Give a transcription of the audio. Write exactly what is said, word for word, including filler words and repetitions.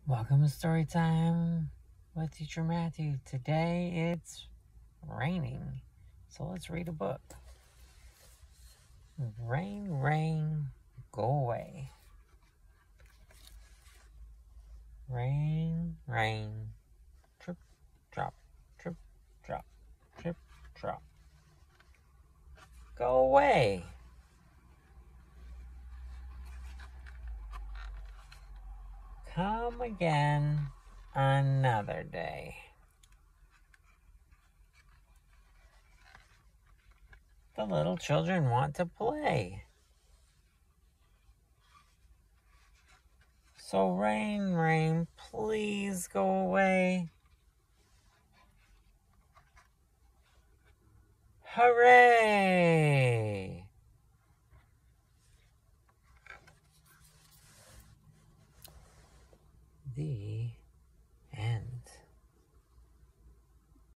Welcome to Story Time with Teacher Matthew. Today it's raining, so let's read a book. Rain, rain, go away. Rain, rain, trip, drop, trip, drop, trip, drop. Go away. Come again another day. The little children want to play. So rain, rain, please go away. Hooray! The